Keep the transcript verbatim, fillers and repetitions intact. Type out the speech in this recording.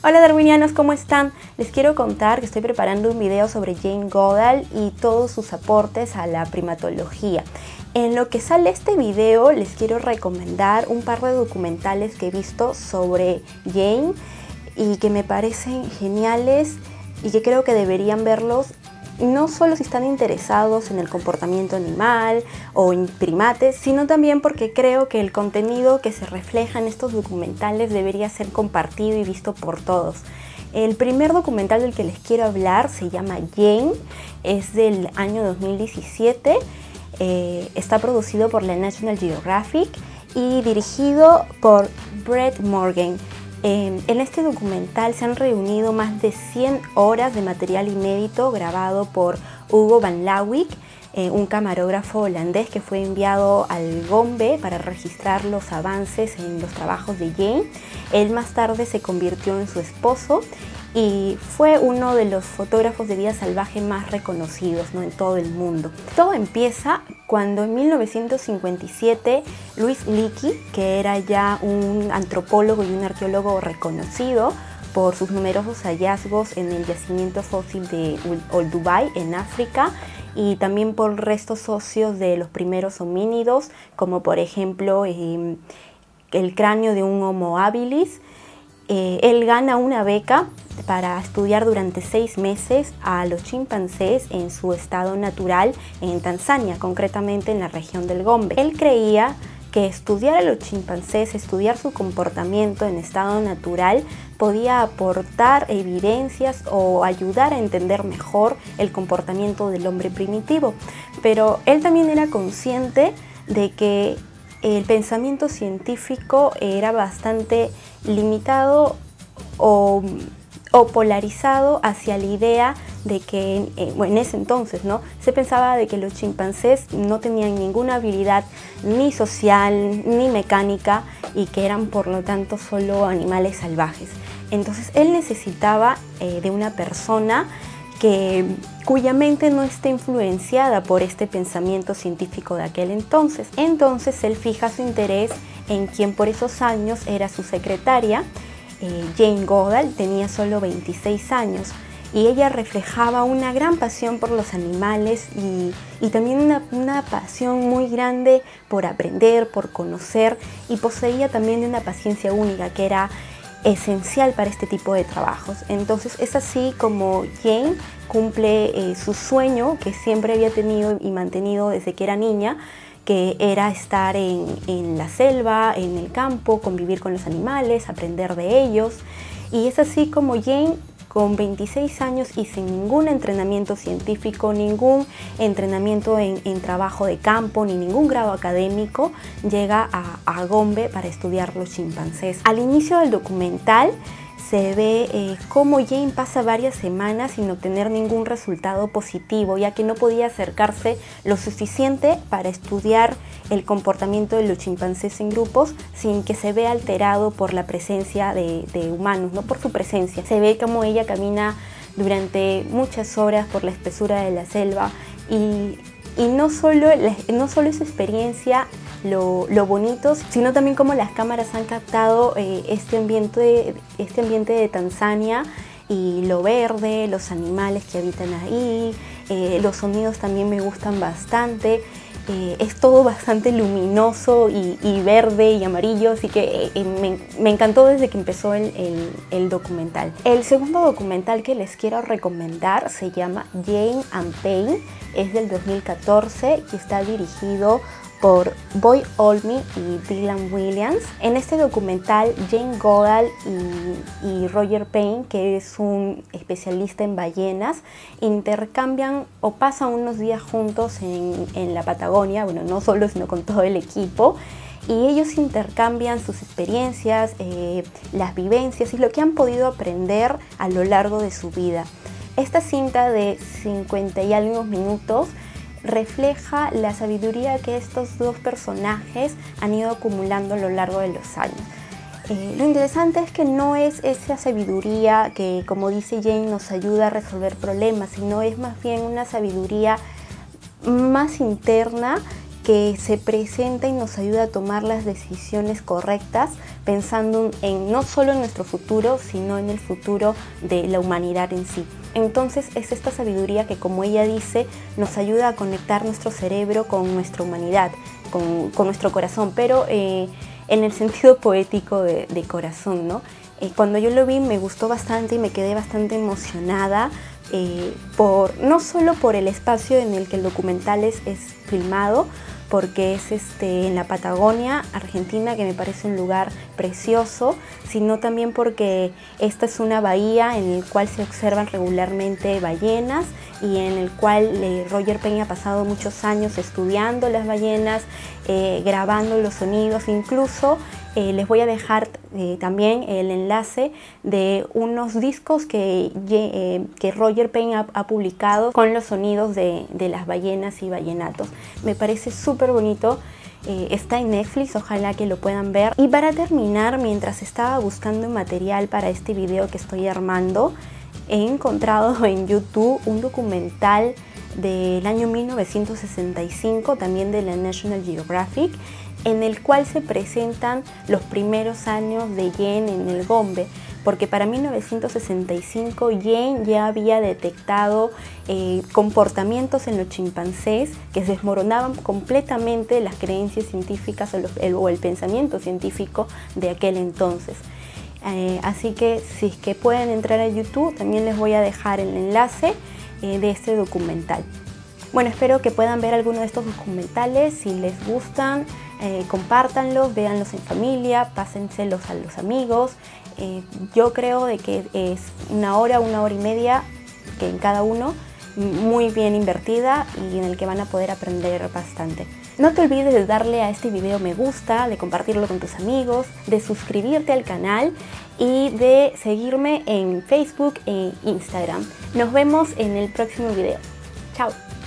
Hola darwinianos, ¿cómo están? Les quiero contar que estoy preparando un video sobre Jane Goodall y todos sus aportes a la primatología. En lo que sale este video les quiero recomendar un par de documentales que he visto sobre Jane y que me parecen geniales y que creo que deberían verlos, no solo si están interesados en el comportamiento animal o en primates, sino también porque creo que el contenido que se refleja en estos documentales debería ser compartido y visto por todos. El primer documental del que les quiero hablar se llama Jane, es del año dos mil diecisiete, eh, está producido por la National Geographic y dirigido por Brett Morgen. Eh, en este documental se han reunido más de cien horas de material inédito grabado por Hugo van Lawick, eh, un camarógrafo holandés que fue enviado al Gombe para registrar los avances en los trabajos de Jane. Él más tarde se convirtió en su esposo y fue uno de los fotógrafos de vida salvaje más reconocidos, ¿no?, en todo el mundo. Todo empieza cuando en mil novecientos cincuenta y siete Louis Leakey, que era ya un antropólogo y un arqueólogo reconocido por sus numerosos hallazgos en el yacimiento fósil de Old Dubai en África y también por restos óseos de los primeros homínidos, como por ejemplo eh, el cráneo de un Homo habilis, eh, él gana una beca para estudiar durante seis meses a los chimpancés en su estado natural en Tanzania, concretamente en la región del Gombe. Él creía que estudiar a los chimpancés, estudiar su comportamiento en estado natural, podía aportar evidencias o ayudar a entender mejor el comportamiento del hombre primitivo. Pero él también era consciente de que el pensamiento científico era bastante limitado o o polarizado hacia la idea de que, eh, bueno, en ese entonces, ¿no?, se pensaba de que los chimpancés no tenían ninguna habilidad ni social ni mecánica y que eran por lo tanto solo animales salvajes. Entonces él necesitaba eh, de una persona que, cuya mente no esté influenciada por este pensamiento científico de aquel entonces. Entonces él fija su interés en quien por esos años era su secretaria. Eh, Jane Goodall tenía solo veintiséis años y ella reflejaba una gran pasión por los animales y, y también una, una pasión muy grande por aprender, por conocer, y poseía también una paciencia única que era esencial para este tipo de trabajos. Entonces es así como Jane cumple eh, su sueño que siempre había tenido y mantenido desde que era niña, que era estar en, en la selva, en el campo, convivir con los animales, aprender de ellos. Y es así como Jane, con veintiséis años y sin ningún entrenamiento científico, ningún entrenamiento en, en trabajo de campo, ni ningún grado académico, llega a, a Gombe para estudiar los chimpancés. Al inicio del documental se ve eh, cómo Jane pasa varias semanas sin obtener ningún resultado positivo, ya que no podía acercarse lo suficiente para estudiar el comportamiento de los chimpancés en grupos sin que se vea alterado por la presencia de, de humanos, no por su presencia. Se ve como ella camina durante muchas horas por la espesura de la selva y, y no solo, no solo esa experiencia Lo, lo bonito, sino también como las cámaras han captado eh, este, ambiente, este ambiente de Tanzania y lo verde, los animales que habitan ahí, eh, los sonidos también me gustan bastante. Eh, es todo bastante luminoso y, y verde y amarillo, así que eh, me, me encantó desde que empezó el, el, el documental. El segundo documental que les quiero recomendar se llama Jane and Pain, es del dos mil catorce y está dirigido por Boy Olmi y Dylan Williams. En este documental, Jane Goodall y, y Roger Payne, que es un especialista en ballenas, intercambian o pasan unos días juntos en, en la Patagonia, bueno, no solo, sino con todo el equipo, y ellos intercambian sus experiencias, eh, las vivencias y lo que han podido aprender a lo largo de su vida. Esta cinta de cincuenta y algo minutos refleja la sabiduría que estos dos personajes han ido acumulando a lo largo de los años. Eh, lo interesante es que no es esa sabiduría que, como dice Jane, nos ayuda a resolver problemas, sino es más bien una sabiduría más interna que se presenta y nos ayuda a tomar las decisiones correctas, pensando en no solo en nuestro futuro, sino en el futuro de la humanidad en sí. Entonces es esta sabiduría que, como ella dice, nos ayuda a conectar nuestro cerebro con nuestra humanidad, con, con nuestro corazón, pero eh, en el sentido poético de, de corazón, ¿no? Eh, cuando yo lo vi me gustó bastante y me quedé bastante emocionada, eh, por, no solo por el espacio en el que el documental es, es filmado, porque es este, en la Patagonia, Argentina, que me parece un lugar precioso, sino también porque esta es una bahía en la cual se observan regularmente ballenas y en el cual eh, Roger Peña ha pasado muchos años estudiando las ballenas, eh, grabando los sonidos. Incluso eh, les voy a dejar eh, también el enlace de unos discos que, eh, que Roger Peña ha, ha publicado con los sonidos de, de las ballenas y ballenatos. Me parece súper bonito. Eh, está en Netflix, ojalá que lo puedan ver. Y para terminar, mientras estaba buscando material para este video que estoy armando, he encontrado en YouTube un documental del año mil novecientos sesenta y cinco, también de la National Geographic, en el cual se presentan los primeros años de Jane en el Gombe, porque para mil novecientos sesenta y cinco Jane ya había detectado eh, comportamientos en los chimpancés que desmoronaban completamente las creencias científicas o, los, el, o el pensamiento científico de aquel entonces. Eh, así que si es que pueden entrar a YouTube, también les voy a dejar el enlace eh, de este documental. Bueno, espero que puedan ver alguno de estos documentales. Si les gustan, eh, compártanlos, véanlos en familia, pásenselos a los amigos. Eh, yo creo de que es una hora, una hora y media que en cada uno, muy bien invertida y en el que van a poder aprender bastante. No te olvides de darle a este video me gusta, de compartirlo con tus amigos, de suscribirte al canal y de seguirme en Facebook e Instagram. Nos vemos en el próximo video. Chao.